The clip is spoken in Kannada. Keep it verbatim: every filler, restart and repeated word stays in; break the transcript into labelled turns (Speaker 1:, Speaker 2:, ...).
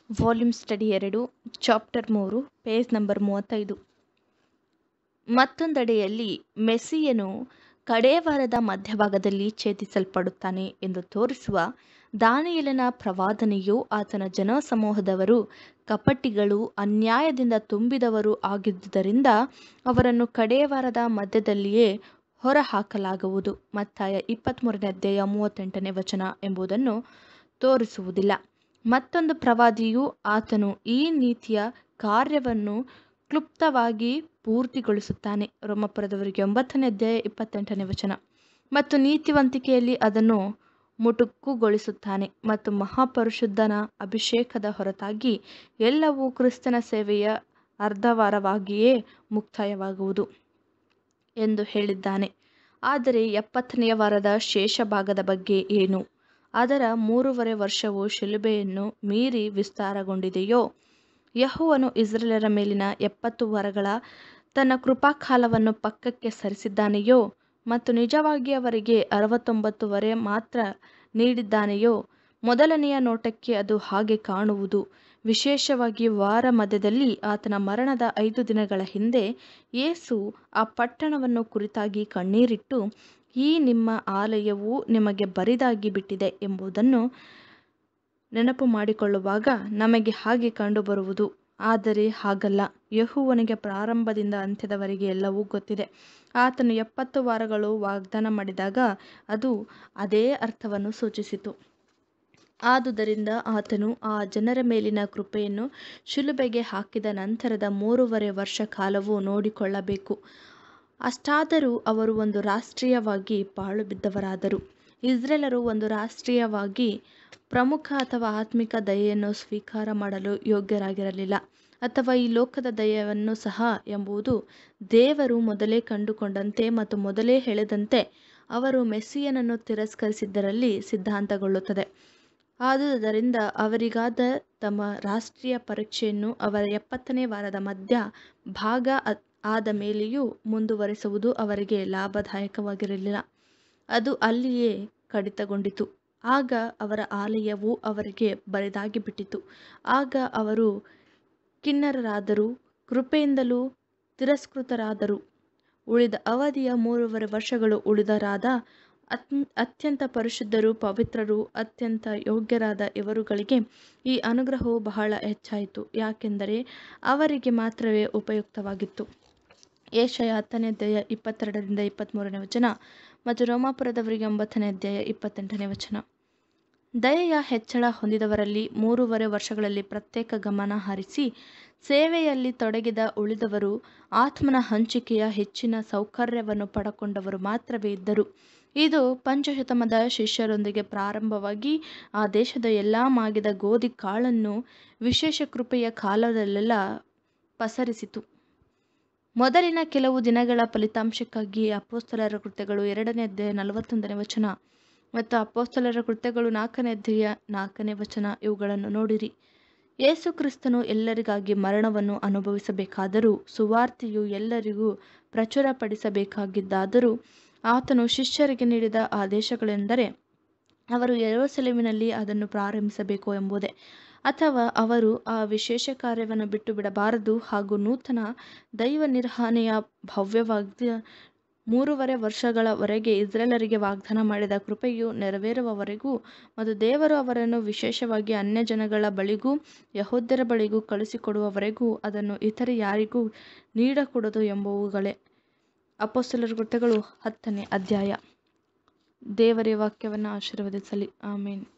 Speaker 1: ವಾಲ್ಯೂಮ್ ಸ್ಟಡಿ ಎರಡು, ಚಾಪ್ಟರ್ ಮೂರು, ಪೇಜ್ ನಂಬರ್ ಮೂವತ್ತೈದು. ಮತ್ತೊಂದೆಡೆಯಲ್ಲಿ ಮೆಸ್ಸಿಯನು ಕಡೇವಾರದ ಮಧ್ಯಭಾಗದಲ್ಲಿ ಛೇದಿಸಲ್ಪಡುತ್ತಾನೆ ಎಂದು ತೋರಿಸುವ ದಾನಿಯೇಲನ ಪ್ರವಾದನೆಯು ಆತನ ಜನಸಮೂಹದವರು ಕಪಟಿಗಳು, ಅನ್ಯಾಯದಿಂದ ತುಂಬಿದವರು ಆಗಿದ್ದುದರಿಂದ ಅವರನ್ನು ಕಡೇವಾರದ ಮಧ್ಯದಲ್ಲಿಯೇ ಹೊರಹಾಕಲಾಗುವುದು, ಮತ್ತಾಯ ಇಪ್ಪತ್ತ್ಮೂರನೇ ಅಧ್ಯಾಯ ಮೂವತ್ತೆಂಟನೇ ವಚನ ಎಂಬುದನ್ನು ತೋರಿಸುವುದಿಲ್ಲ. ಮತ್ತೊಂದು ಪ್ರವಾದಿಯು ಆತನು ಈ ನೀತಿಯ ಕಾರ್ಯವನ್ನು ಕ್ಲುಪ್ತವಾಗಿ ಪೂರ್ತಿಗೊಳಿಸುತ್ತಾನೆ, ರೋಮಾಪುರದವರಿಗೆ ಒಂಬತ್ತನೇ ಅಧ್ಯಾಯ ಇಪ್ಪತ್ತೆಂಟನೇ ವಚನ, ಮತ್ತು ನೀತಿವಂತಿಕೆಯಲ್ಲಿ ಅದನ್ನು ಮುಟುಕುಗೊಳಿಸುತ್ತಾನೆ. ಮತ್ತು ಮಹಾಪರಿಶುದ್ಧನ ಅಭಿಷೇಕದ ಹೊರತಾಗಿ ಎಲ್ಲವೂ ಕ್ರಿಸ್ತನ ಸೇವೆಯ ಅರ್ಧವಾರವಾಗಿಯೇ ಮುಕ್ತಾಯವಾಗುವುದು ಎಂದು ಹೇಳಿದ್ದಾನೆ. ಆದರೆ ಎಪ್ಪತ್ತನೆಯ ವಾರದ ಶೇಷ ಭಾಗದ ಬಗ್ಗೆ ಏನು? ಅದರ ಮೂರುವರೆ ವರ್ಷವು ಶಿಲುಬೆಯನ್ನು ಮೀರಿ ವಿಸ್ತಾರಗೊಂಡಿದೆಯೋ? ಯೆಹೋವನು ಇಸ್ರಾಯೇಲರ ಮೇಲಿನ ಎಪ್ಪತ್ತು ವಾರಗಳ ತನ್ನ ಕೃಪಾಕಾಲವನ್ನು ಪಕ್ಕಕ್ಕೆ ಸರಿಸಿದ್ದಾನೆಯೋ ಮತ್ತು ನಿಜವಾಗಿ ಅವರಿಗೆ ಅರವತ್ತೊಂಬತ್ತು ವರೆ ಮಾತ್ರ ನೀಡಿದ್ದಾನೆಯೋ? ಮೊದಲನೆಯ ನೋಟಕ್ಕೆ ಅದು ಹಾಗೆ ಕಾಣುವುದು. ವಿಶೇಷವಾಗಿ ವಾರ ಮಧ್ಯದಲ್ಲಿ ಆತನ ಮರಣದ ಐದು ದಿನಗಳ ಹಿಂದೆ ಯೇಸು ಆ ಪಟ್ಟಣವನ್ನು ಕುರಿತಾಗಿ ಕಣ್ಣೀರಿಟ್ಟು, ಈ ನಿಮ್ಮ ಆಲಯವು ನಿಮಗೆ ಬರಿದಾಗಿ ಬಿಟ್ಟಿದೆ ಎಂಬುದನ್ನು ನೆನಪು ಮಾಡಿಕೊಳ್ಳುವಾಗ ನಮಗೆ ಹಾಗೆ ಕಂಡುಬರುವುದು. ಆದರೆ ಹಾಗಲ್ಲ. ಯೆಹೋವನಿಗೆ ಪ್ರಾರಂಭದಿಂದ ಅಂತ್ಯದವರೆಗೆ ಎಲ್ಲವೂ ಗೊತ್ತಿದೆ. ಆತನು ಎಪ್ಪತ್ತು ವಾರಗಳು ವಾಗ್ದಾನ ಮಾಡಿದಾಗ ಅದು ಅದೇ ಅರ್ಥವನ್ನು ಸೂಚಿಸಿತು. ಆದುದರಿಂದ ಆತನು ಆ ಜನರ ಮೇಲಿನ ಕೃಪೆಯನ್ನು ಶಿಲುಬೆಗೆ ಹಾಕಿದ ನಂತರದ ಮೂರುವರೆ ವರ್ಷ ಕಾಲವೂ ನೋಡಿಕೊಳ್ಳಬೇಕು. ಅಷ್ಟಾದರೂ ಅವರು ಒಂದು ರಾಷ್ಟ್ರೀಯವಾಗಿ ಪಾಳು ಬಿದ್ದವರಾದರು. ಇಸ್ರಾಯೇಲರು ಒಂದು ರಾಷ್ಟ್ರೀಯವಾಗಿ ಪ್ರಮುಖ ಅಥವಾ ಆತ್ಮಿಕ ದಯೆಯನ್ನು ಸ್ವೀಕಾರ ಮಾಡಲು ಯೋಗ್ಯರಾಗಿರಲಿಲ್ಲ, ಅಥವಾ ಈ ಲೋಕದ ದಯೆಯನ್ನು ಸಹ ಎಂಬುದು ದೇವರು ಮೊದಲೇ ಕಂಡುಕೊಂಡಂತೆ ಮತ್ತು ಮೊದಲೇ ಹೇಳಿದಂತೆ ಅವರು ಮೆಸ್ಸಿಯನನ್ನು ತಿರಸ್ಕರಿಸಿದ್ದರಲ್ಲಿ ಸಿದ್ಧಾಂತಗೊಳ್ಳುತ್ತದೆ. ಆದುದರಿಂದ ಅವರಿಗಾದ ತಮ್ಮ ರಾಷ್ಟ್ರೀಯ ಪರೀಕ್ಷೆಯನ್ನು ಅವರ ಎಪ್ಪತ್ತನೇ ವಾರದ ಮಧ್ಯ ಭಾಗ ಆದ ಮೇಲೆಯೂ ಮುಂದುವರೆಸುವುದು ಅವರಿಗೆ ಲಾಭದಾಯಕವಾಗಿರಲಿಲ್ಲ. ಅದು ಅಲ್ಲಿಯೇ ಕಡಿತಗೊಂಡಿತು. ಆಗ ಅವರ ಆಲಯವು ಅವರಿಗೆ ಬರಿದಾಗಿ ಬಿಟ್ಟಿತು. ಆಗ ಅವರು ಖಿನ್ನರಾದರು, ಕೃಪೆಯಿಂದಲೂ ತಿರಸ್ಕೃತರಾದರು. ಉಳಿದ ಅವಧಿಯ ಮೂರುವರೆ ವರ್ಷಗಳು ಉಳಿದರಾದ ಅತ್ಯಂತ ಪರಿಶುದ್ಧರೂ ಪವಿತ್ರರೂ ಅತ್ಯಂತ ಯೋಗ್ಯರಾದ ಇವರುಗಳಿಗೆ ಈ ಅನುಗ್ರಹವು ಬಹಳ ಹೆಚ್ಚಾಯಿತು, ಯಾಕೆಂದರೆ ಅವರಿಗೆ ಮಾತ್ರವೇ ಉಪಯುಕ್ತವಾಗಿತ್ತು. ಯೆಶಾಯ ಹತ್ತನೇ ಅಧ್ಯಾಯ ಇಪ್ಪತ್ತೆರಡರಿಂದ ಇಪ್ಪತ್ತ್ಮೂರನೇ ವಚನ ಮತ್ತು ರೋಮಾಪುರದವರಿಗೆ ಒಂಬತ್ತನೇ ಅಧ್ಯಾಯ ಇಪ್ಪತ್ತೆಂಟನೇ ವಚನ. ದಯೆಯ ಹೆಚ್ಚಳ ಹೊಂದಿದವರಲ್ಲಿ ಮೂರುವರೆ ವರ್ಷಗಳಲ್ಲಿ ಪ್ರತ್ಯೇಕ ಗಮನ ಹರಿಸಿ ಸೇವೆಯಲ್ಲಿ ತೊಡಗಿದ ಉಳಿದವರು ಆತ್ಮನ ಹಂಚಿಕೆಯ ಹೆಚ್ಚಿನ ಸೌಕರ್ಯವನ್ನು ಪಡಕೊಂಡವರು ಮಾತ್ರವೇ ಇದ್ದರು. ಇದು ಪಂಚಶತಮದ ಶಿಷ್ಯರೊಂದಿಗೆ ಪ್ರಾರಂಭವಾಗಿ ಆ ದೇಶದ ಎಲ್ಲ ಮಾಗಿದ ಗೋಧಿ ಕಾಳನ್ನು ವಿಶೇಷ ಕೃಪೆಯ ಕಾಲದಲ್ಲೆಲ್ಲ ಪಸರಿಸಿತು. ಮೊದಲಿನ ಕೆಲವು ದಿನಗಳ ಫಲಿತಾಂಶಕ್ಕಾಗಿ ಅಪೊಸ್ತಲರ ಕೃತ್ಯಗಳು ಎರಡನೇ ಅಧ್ಯಾಯ ನಲವತ್ತೊಂದನೇ ವಚನ ಮತ್ತು ಅಪೊಸ್ತಲರ ಕೃತ್ಯಗಳು ನಾಲ್ಕನೇ ಅಧ್ಯಾಯ ನಾಲ್ಕನೇ ವಚನ ಇವುಗಳನ್ನು ನೋಡಿರಿ. ಯೇಸು ಕ್ರಿಸ್ತನು ಎಲ್ಲರಿಗಾಗಿ ಮರಣವನ್ನು ಅನುಭವಿಸಬೇಕಾದರೂ ಸುವಾರ್ತೆಯು ಎಲ್ಲರಿಗೂ ಪ್ರಚುರಪಡಿಸಬೇಕಾಗಿದ್ದಾದರೂ ಆತನು ಶಿಷ್ಯರಿಗೆ ನೀಡಿದ ಆದೇಶಗಳೆಂದರೆ ಅವರು ಯೆರೂಸಲೇಮಿನಲ್ಲಿ ಅದನ್ನು ಪ್ರಾರಂಭಿಸಬೇಕು ಎಂಬುದೇ, ಅಥವಾ ಅವರು ಆ ವಿಶೇಷ ಕಾರ್ಯವನ್ನು ಬಿಟ್ಟು ಬಿಡಬಾರದು. ಹಾಗೂ ನೂತನ ದೈವ ನಿರ್ವಹಣೆಯ ಭವ್ಯವಾದ ಮೂರುವರೆ ವರ್ಷಗಳವರೆಗೆ ಇಸ್ರಾಯೇಲರಿಗೆ ವಾಗ್ದಾನ ಮಾಡಿದ ಕೃಪೆಯು ನೆರವೇರುವವರೆಗೂ ಮತ್ತು ದೇವರು ಅವರನ್ನು ವಿಶೇಷವಾಗಿ ಅನ್ಯಜನಗಳ ಬಳಿಗೂ ಯೆಹೂದ್ಯರ ಬಳಿಗೂ ಕಳುಹಿಸಿಕೊಡುವವರೆಗೂ ಅದನ್ನು ಇತರ ಯಾರಿಗೂ ನೀಡಕೂಡದು ಎಂಬುವುಗಳೇ. ಅಪೊಸ್ತಲರ ಕೃತ್ಯಗಳು ಹತ್ತನೇ ಅಧ್ಯಾಯ. ದೇವರ ವಾಕ್ಯವನ್ನು ಆಶೀರ್ವದಿಸಲಿ. ಆಮೇನ್.